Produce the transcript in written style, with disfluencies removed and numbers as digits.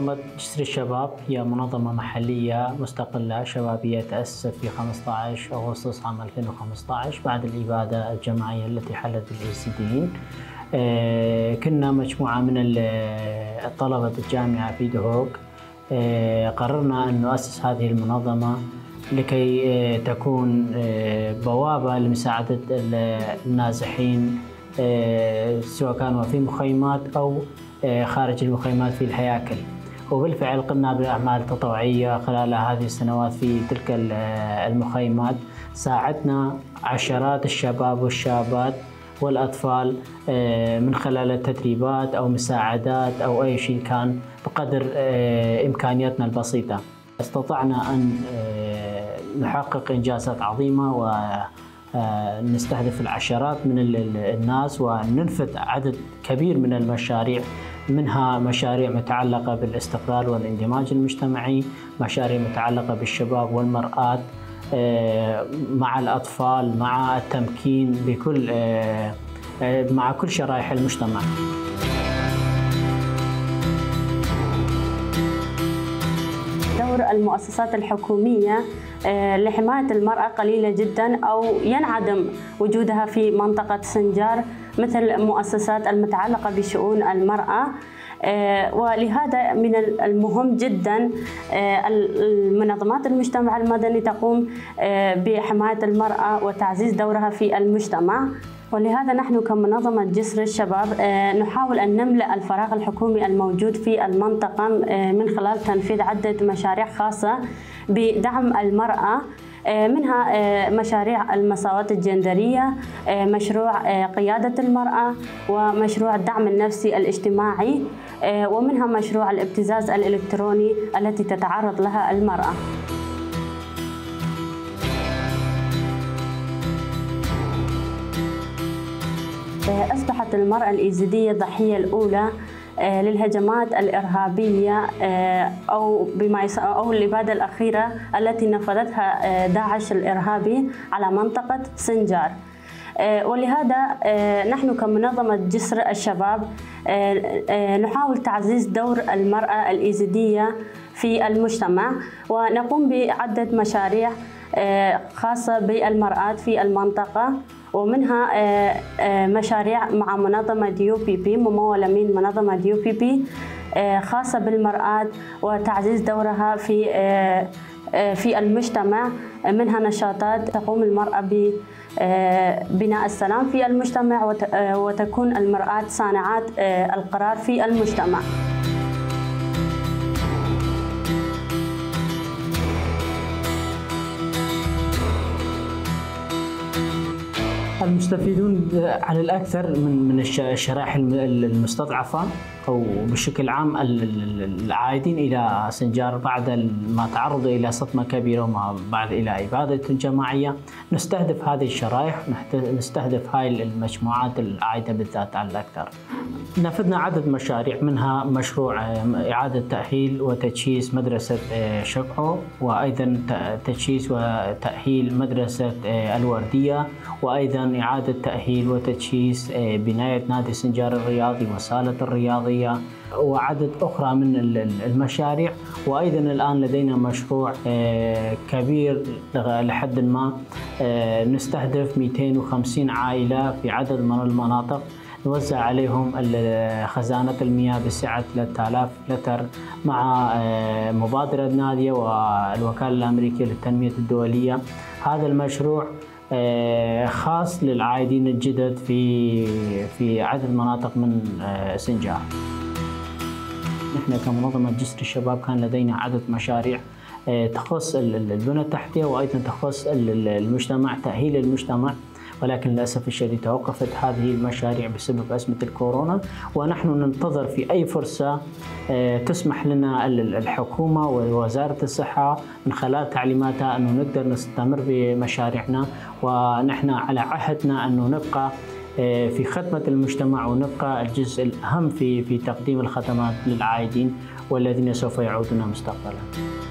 منظمة جسر الشباب هي منظمة محلية مستقلة شبابية تأسست في 15 أغسطس عام 2015 بعد الإبادة الجماعية التي حلت بالإيزيديين. كنا مجموعة من طلبة الجامعة في دهوك. قررنا أن نؤسس هذه المنظمة لكي تكون بوابة لمساعدة النازحين سواء كانوا في مخيمات أو خارج المخيمات في الهياكل. وبالفعل قمنا بأعمال تطوعية خلال هذه السنوات في تلك المخيمات. ساعدنا عشرات الشباب والشابات والأطفال من خلال التدريبات أو مساعدات أو أي شيء كان بقدر إمكانياتنا البسيطة. استطعنا أن نحقق إنجازات عظيمة ونستهدف العشرات من الناس وننفذ عدد كبير من المشاريع، منها مشاريع متعلقة بالاستقرار والاندماج المجتمعي، مشاريع متعلقة بالشباب والمرأة مع الأطفال، مع التمكين مع كل شرائح المجتمع. دور المؤسسات الحكومية لحماية المرأة قليلة جدا أو ينعدم وجودها في منطقة سنجار، مثل المؤسسات المتعلقة بشؤون المرأة. ولهذا من المهم جدا المنظمات المجتمع المدني تقوم بحماية المرأة وتعزيز دورها في المجتمع. ولهذا نحن كمنظمة جسر الشباب نحاول أن نملأ الفراغ الحكومي الموجود في المنطقة من خلال تنفيذ عدة مشاريع خاصة بدعم المرأة، منها مشاريع المساواة الجندرية، مشروع قيادة المرأة، ومشروع الدعم النفسي الاجتماعي، ومنها مشروع الابتزاز الإلكتروني التي تتعرض لها المرأة. أصبحت المرأة الإيزيدية الضحية الأولى للهجمات الإرهابية أو الإبادة الأخيرة التي نفذتها داعش الإرهابي على منطقة سنجار. ولهذا نحن كمنظمة جسر الشباب نحاول تعزيز دور المرأة الإيزيدية في المجتمع، ونقوم بعدة مشاريع خاصة بالمرأة في المنطقة، ومنها مشاريع مع منظمة DUPP ممولة من منظمة DUPP خاصة بالمرأة وتعزيز دورها في المجتمع. منها نشاطات تقوم المرأة ببناء السلام في المجتمع وتكون المرأة صانعات القرار في المجتمع. المستفيدون على الأكثر من الشرائح المستضعفة أو بشكل عام العائدين إلى سنجار بعد ما تعرضوا إلى صدمة كبيرة وما بعد إلى إبادة جماعية. نستهدف هذه الشرائح، نستهدف هاي المجموعات العائدة بالذات على الأكثر. نفذنا عدد مشاريع، منها مشروع إعادة تأهيل وتجهيز مدرسة شقعو، وأيضا تجهيز وتأهيل مدرسة الوردية، وأيضا إعادة تأهيل وتجهيز بناية نادي سنجار الرياضي وصالة الرياضية وعدد أخرى من المشاريع. وأيضا الآن لدينا مشروع كبير لحد ما نستهدف 250 عائلة في عدد من المناطق، نوزع عليهم خزانة المياه بسعة 3000 لتر مع مبادرة نادية والوكالة الأمريكية للتنمية الدولية. هذا المشروع خاص للعائدين الجدد في عدد مناطق من سنجار. نحن كمنظمة جسر الشباب كان لدينا عدد مشاريع تخص البنى التحتية وأيضا تخص المجتمع، تأهيل المجتمع، ولكن للأسف الشديد توقفت هذه المشاريع بسبب أزمة الكورونا. ونحن ننتظر في أي فرصة تسمح لنا الحكومة ووزارة الصحة من خلال تعليماتها أنه نقدر نستمر بمشاريعنا، ونحن على عهدنا أنه نبقى في خدمة المجتمع ونبقى الجزء الأهم في تقديم الخدمات للعائدين والذين سوف يعودون مستقبلا.